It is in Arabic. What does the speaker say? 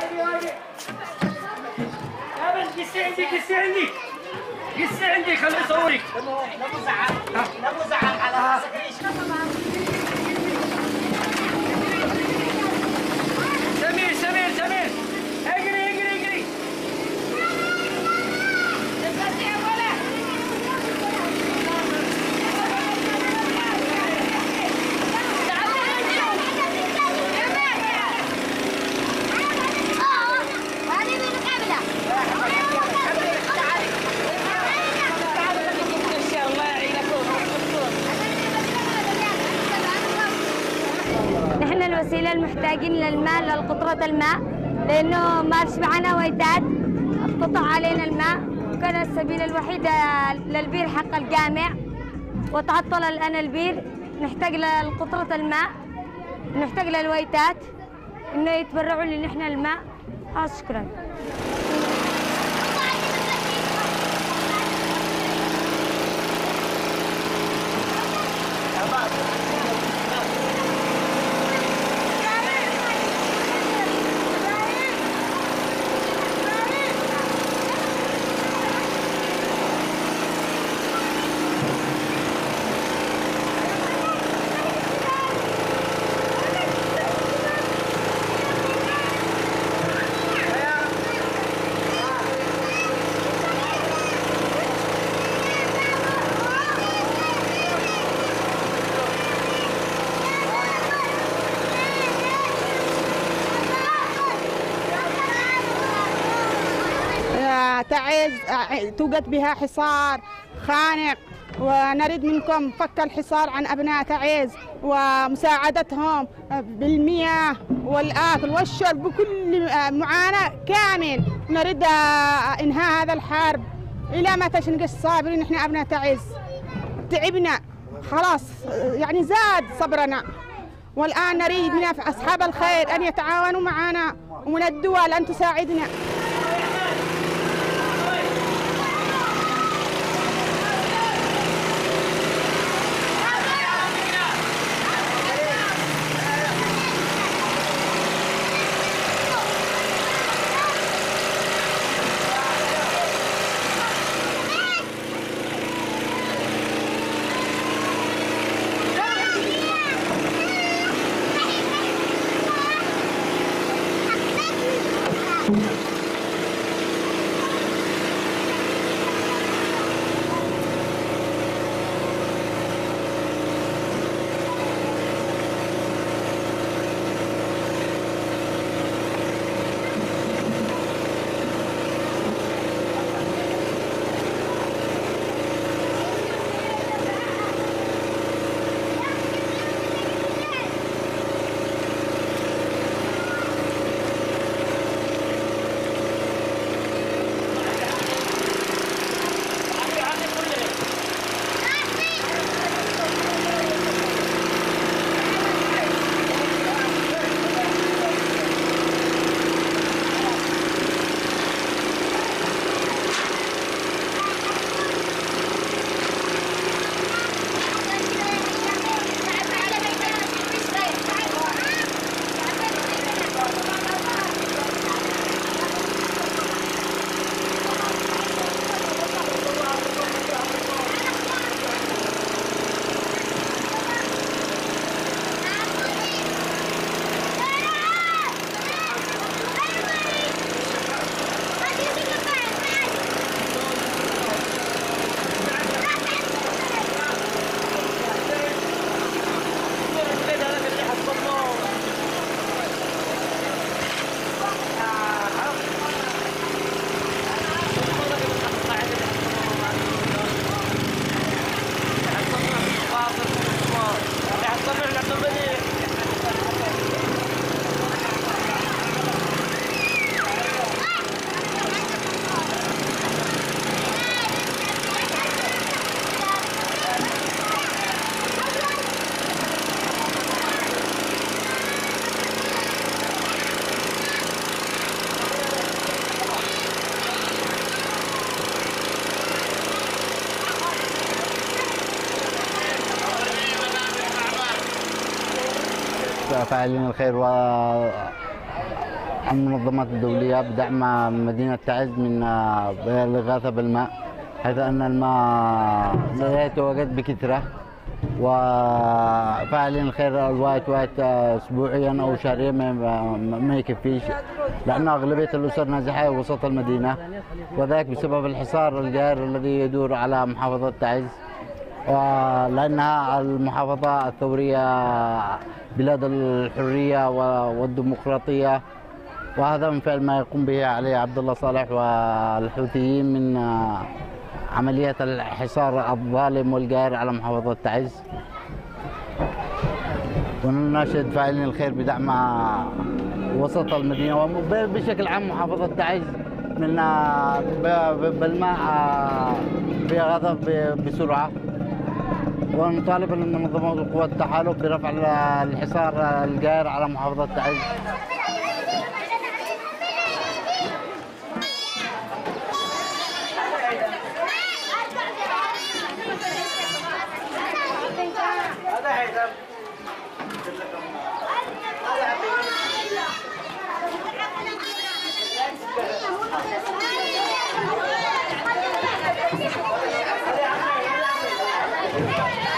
يا بنت قسي عندي قسي عندي قسي عندي خليني اصورك. نبو زعل نبو زعل على راسك ليش؟ سمير سمير سمير اجري اجري اجري. نحن الوسيلة المحتاجين للماء لقطرة الماء لأنه مارش معنا ويتات قطع علينا الماء وكان السبيل الوحيد للبير حق الجامع وتعطل الآن البير. نحتاج لقطرة الماء نحتاج للويتات إنه يتبرعوا لنا نحن الماء. شكرا. تعز توجد بها حصار خانق، ونريد منكم فك الحصار عن أبناء تعز ومساعدتهم بالمياه والآكل والشرب بكل معاناة كامل. نريد إنهاء هذا الحرب. إلى متى نقص صابرين؟ إحنا أبناء تعز تعبنا خلاص، يعني زاد صبرنا، والآن نريد من أصحاب الخير أن يتعاونوا معنا ومن الدول أن تساعدنا. فاعلين الخير المنظمات الدولية بدعم مدينة تعز من الإغاثة بالماء، حيث أن الماء لا يتواجد بكثرة، وفاعلين الخير الوايت أسبوعيا أو شهريا ما يكفيش، لأن أغلبية الأسر نازحة وسط المدينة، وذلك بسبب الحصار الجار الذي يدور على محافظة تعز، ولأنها المحافظة الثورية بلاد الحرية والديمقراطية، وهذا من فعل ما يقوم به علي عبد الله صالح والحوثيين من عمليات الحصار الظالم والجائر على محافظة تعز. ونناشد فاعلين الخير بدعم وسط المدينة وبشكل عام محافظة تعز من بالماء بغضب بسرعة، ونطالب المنظمات وقوات التحالف برفع الحصار الجائر على محافظة تعز. هذا